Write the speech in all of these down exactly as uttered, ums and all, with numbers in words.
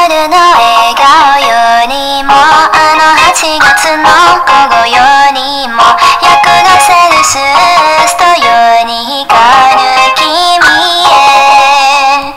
イドルの笑顔よりもあのはちがつの午後よりも役がセルシウスとより光る君へ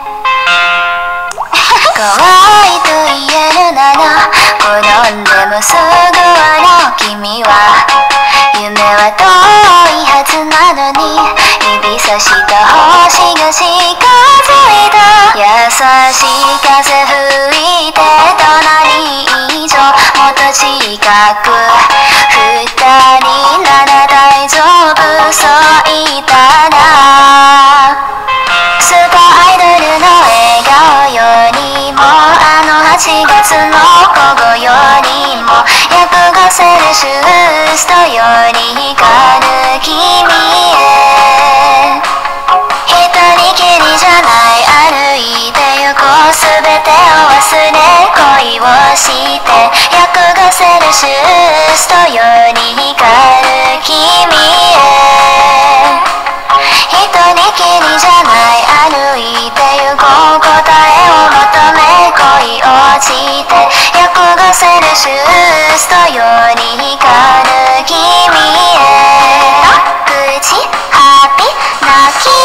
怖いと言えるなら転んでもすぐ笑う君は夢は遠いはずなのに指さした星が近づいた優しい風吹いて隣以上もっと近く二人なら大丈夫そう言ったらスーパーアイドルの笑顔よりもあのはちがつの午後よりも役がセルシウスとより光る君へ一人きりじゃない歩いて行こうすべてを忘れ恋をして役がセルシウスとより光る君へ一人きりじゃない歩いて行こう答えを求め恋落ちて役がセルシウスとより光る君へ口ハピ泣き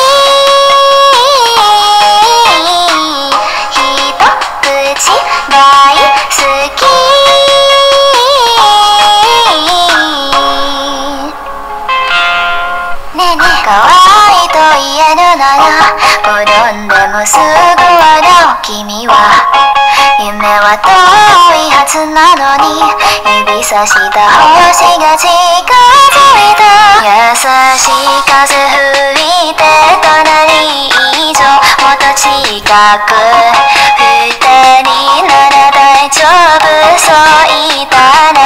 ひと口大好きねえねえ可愛いと言えるなら転んでもすぐ笑う君は夢は遠いはずなのに指さした星が近づいた優しい風吹いて隣以上もっと近く二人なら大丈夫そう言ったら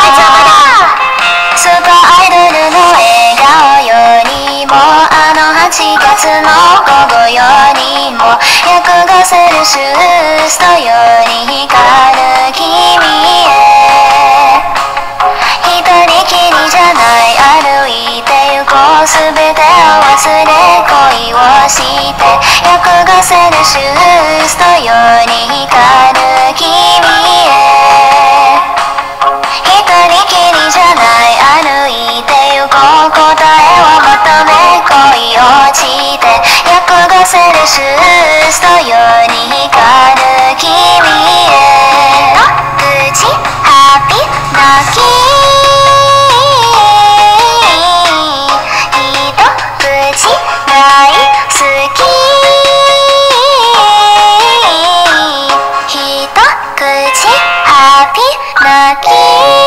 スーパーアイドルの笑顔よりもあのはちがつの午後よりも役がセルシウスとより光る君へ一人きりじゃない歩いて行こうすべてを忘れ恋をして役がセルシウスとより光る君へ一人きりじゃない歩いて行こう答えを求め恋落ちて役がセルシウスとより光る君へ口ハピ泣きひと口大好きひと口ハピ泣き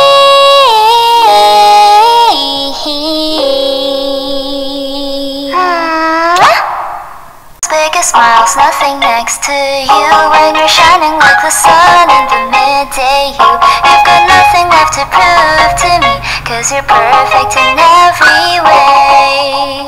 Biggest smiles, nothing next to you when you're shining like the sun in the midday hue. You've got nothing left to prove to me, cause you're perfect in every way.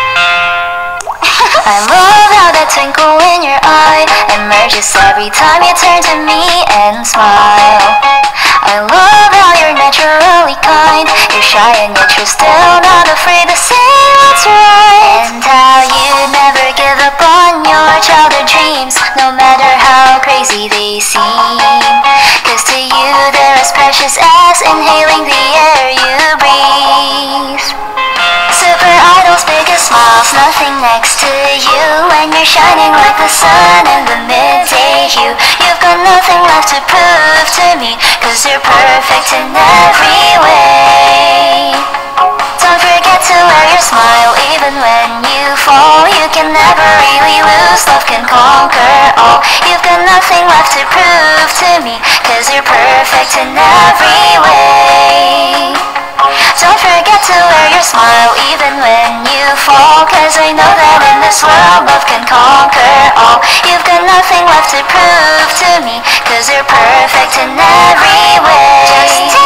I love how that twinkle in your eye emerges every time you turn to me and smile. I love how you're naturally kind. You're shy and yet you're still not afraid to say what's right. And how you never give up on your childhood dreams, no matter how crazy they seem. Cause to you they're as precious as inhaling the air you breathe. Super idols, biggest smiles, nothing next to you when you're shining like the sun in the midday hue. You've got nothing left to prove to me, cause you're perfect in every way. Don't forget to wear your smile even when you fall. You can never really lose, love can conquer all. You've got nothing left to prove to me, cause you're perfect in every way. Don't forget to wear your smile even when you fall, cause I know that in this world love can conquer all. You've got nothing left to prove to me, cause you're perfect in every way. Just